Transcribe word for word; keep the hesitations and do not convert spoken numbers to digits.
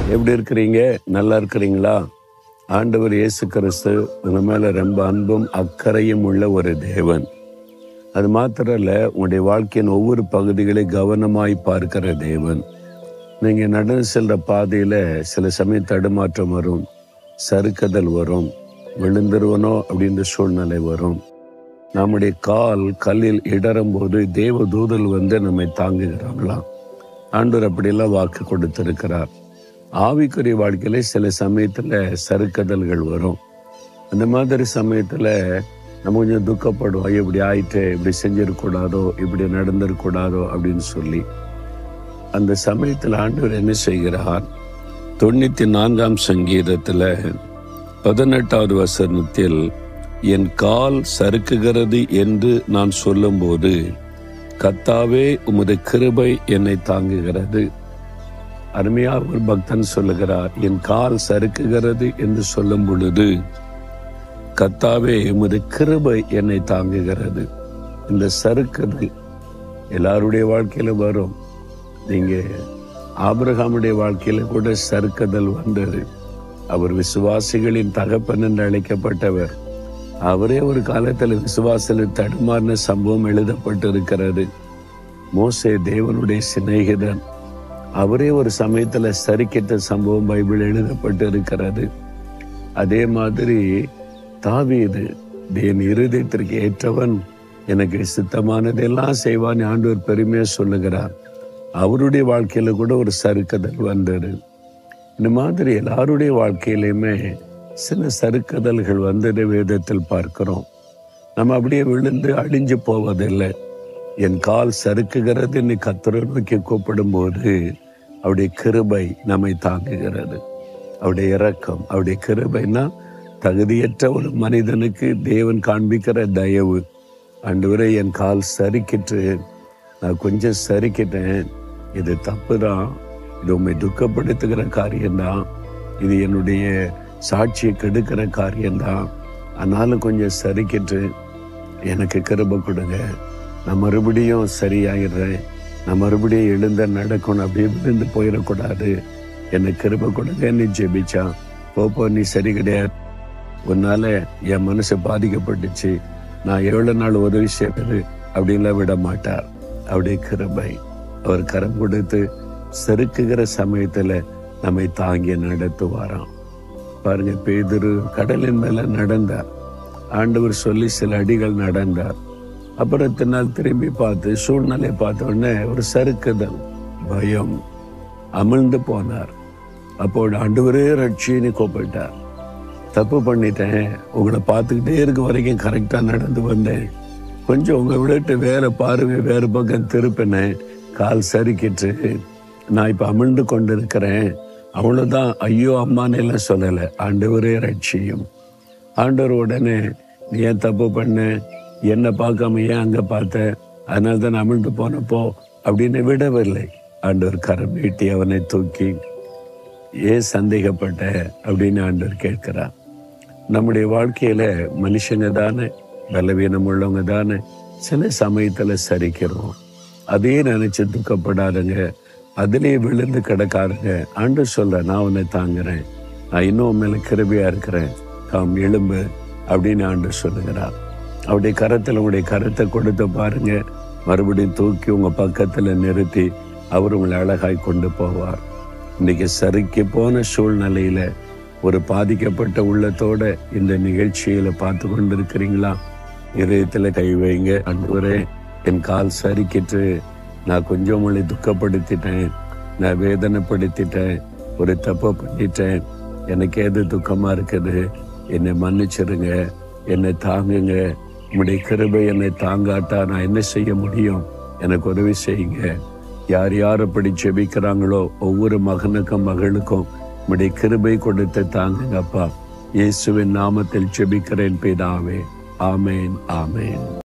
எப்படி இருக்கிறீங்க? நல்லா இருக்கிறீங்களா? ஆண்டவர் இயேசு கிறிஸ்து உங்க மேல ரொம்ப அன்பும் அக்கறையும் உள்ள ஒரு தேவன். அது மாத்திரம் இல்ல, உங்களுடைய வாழ்க்கையின் ஒவ்வொரு பகுதிகளை கவனமாய் பார்க்கிற தேவன். நீங்க நடந்து செல்ற பாதையில சில சமயம் தடுமாற்றம் வரும், சறுக்குதல் வரும், விழுந்துருவனோ அப்படின்ற சூழ்நிலை வரும். நம்முடைய கால் கல்லில் இடரும் போது தேவ தூதல் வந்து நம்மை தாங்குகிறாங்களாம். ஆண்டவர் அப்படியெல்லாம் வாக்கு கொடுத்திருக்கிறார். ஆவிக்குரிய வாழ்க்கையில சில சமயத்துல சறுக்குதல்கள் வரும். அந்த மாதிரி சமயத்துல நம்ம கொஞ்சம் துக்கப்படுவோம். இப்படி ஆயிட்டு, இப்படி செஞ்சிடக்கூடாதோ, இப்படி நடந்திருக்கூடாதோ அப்படின்னு சொல்லி. அந்த சமயத்துல ஆண்டவர் என்ன செய்கிறார்? தொண்ணூத்தி நான்காம் சங்கீதத்துல பதினெட்டாவது வசனத்தில், என் கால் சறுக்குகிறது என்று நான் சொல்லும் போது கர்த்தாவே உமது கிருபை என்னை தாங்குகிறது. அருமையா ஒரு பக்தன் சொல்லுகிறார், என் கால் சறுக்குகிறது என்று சொல்லும் பொழுது கர்த்தாவே உமது கிருபை என்னை தாங்குகிறது. இந்த சறுக்குது எல்லாருடைய வாழ்க்கையில வரும். நீங்க ஆபிரகாமுடைய வாழ்க்கையில கூட சறுக்குதல் வந்தது. அவர் விசுவாசிகளின் தகப்பன் என்று அழைக்கப்பட்டவர். அவரே ஒரு காலத்துல விசுவாசத்தில் தடுமாறின சம்பவம் எழுதப்பட்டு இருக்கிறது. மோசே தேவனுடைய சிநேகிதன். அவரே ஒரு சமயத்துல சரிக்கிட்ட சம்பவம் பைபிள் எழுதப்பட்டு இருக்கிறது. அதே மாதிரி தாவீது, என் இருதயத்திற்கு ஏற்றவன், எனக்கு சித்தமானதெல்லாம் செய்வான் ஆண்டவர் பெருமையா சொல்லுகிறார். அவருடைய வாழ்க்கையில கூட ஒரு சறுக்குதல் வந்தது. இந்த மாதிரி எல்லாருடைய வாழ்க்கையிலுமே சில சறுக்குதல்கள் வந்ததை வேதத்தில் பார்க்கிறோம். நம்ம அப்படியே விழுந்து அழிஞ்சு போவதில்லை. என் கால் சறுக்குகிறது என்று கர்த்தரை நோக்கி கூப்பிடும் போது அவருடைய கிருபை நம்மை தாங்குகிறது. அவருடைய இரக்கம், அவருடைய கிருபைனா தகுதியற்ற ஒரு மனிதனுக்கு தேவன் காண்பிக்கிற தயவு. ஆண்டவரே, என் கால் சறுக்கிட்டு, நான் கொஞ்சம் சறுக்கிட்டேன், இது தப்பு தான், இது உண்மை துக்கப்படுத்துகிற காரியம்தான், இது என்னுடைய சாட்சியை கெடுக்கிற காரியம்தான், ஆனாலும் கொஞ்சம் சறுக்கிட்டு எனக்கு கிருபை கொடுங்க, நான் மறுபடியும் சரியாயிடுறேன், நான் மறுபடியும் எழுந்த நடக்கணும், அப்படியே விழுந்து போயிடக்கூடாது, என்னை கிருபை கொடுங்கன்னு ஜெபிச்சா, போப்போ நீ சரி கிடையாது, உன்னால என் மனசு பாதிக்கப்பட்டுச்சு, நான் எவ்வளவு நாள் உதவி செய்வது அப்படின்லாம் விட மாட்டார். அவருடைய கிருபை, அவர் கரம் கொடுத்து சறுக்குகிற சமயத்துல நம்மை தாங்கி நடத்துவாராம். பாருங்க, பேதுரு கடலின் மேல நடந்தார். ஆண்டவர் சொல்லி சில அடிகள் நடந்தார். அப்புறத்தினால் திரும்பி பார்த்து சூழ்நிலை பார்த்த உடனே ஒரு சறுக்குதல், பயம், அமிழ்ந்து போனார். அப்போ ஆண்டவரே ரட்சின்னு கூப்பிட்டார். தப்பு பண்ணிட்டேன், உங்களை பார்த்துக்கிட்டே இருக்க வரைக்கும் கரெக்டா நடந்து வந்தேன், கொஞ்சம் உங்களை விட்டு வேற பார்வை வேறு பக்கம் திருப்பினேன், கால் சறுக்கிட்டு நான் இப்ப அமிழ்ந்து கொண்டு இருக்கிறேன், அவ்வளவுதான், ஐயோ அம்மான்னு எல்லாம் சொல்லலை, ஆண்டவரே ரட்சியும். ஆண்டவர் உடனே, நீ ஏன் தப்பு பண்ண, என்ன பார்க்காம ஏன் அங்க பார்த்த, அதனால தான் அமிழ்ந்து போனப்போ அப்படின்னு விடவில்லை. ஆண்டவர் கரம் நீட்டி அவனை தூக்கி, ஏன் சந்தேகப்பட்ட அப்படின்னு ஆண்டவர் கேட்கிறார். நம்முடைய வாழ்க்கையில மனுஷங்க தானே, பலவீனம் உள்ளவங்க தானே, சில சமயத்துல சரிக்கிறோம். அதே நினைச்சு துக்கப்படாதுங்க, அதிலே விழுந்து கிடக்காருங்க. ஆண்டவர் சொல்ற, நான் உன்னை தாங்குறேன், நான் இன்னும் மேல கிருபையா இருக்கிறேன், தாம் எலும்பு அப்படின்னு ஆண்டவர் சொல்லுகிறார். அவருடைய கரத்துல உங்களுடைய கரத்தை கொடுத்து பாருங்க, மறுபடியும் தூக்கி உங்க பக்கத்துல நிறுத்தி அவர் உங்களை அழகாய் கொண்டு போவார். இன்னைக்கு சறுக்கி போன சூழ்நிலையில ஒரு பாதிக்கப்பட்ட உள்ளத்தோட இந்த நிகழ்ச்சியில பார்த்து கொண்டு இருக்கிறீங்களா? இதயத்துல கை வைங்க. ஆண்டவரே, என் கால் சறுக்கிட்டு, நான் கொஞ்சம் மொழி துக்கப்படுத்திட்டேன், நான் வேதனைப்படுத்திட்டேன், ஒரு தப்பை பண்ணிட்டேன், எனக்கு ஏது துக்கமா இருக்குது, என்னை மன்னிச்சிருங்க, என்னை தாங்குங்க, உங்களுடைய கிருபை என்னை தாங்காட்டா நான் என்ன செய்ய முடியும், எனக்கு உதவி செய்யுங்க. யார் யார் அப்படி ஜெபிக்கிறாங்களோ ஒவ்வொரு மகனுக்கும் மகளுக்கும் உங்களுடைய கிருபை கொடுத்து தாங்குங்க அப்பா. இயேசுவின் நாமத்தில் ஜெபிக்கிறேன் பிதாவே. ஆமேன், ஆமேன்.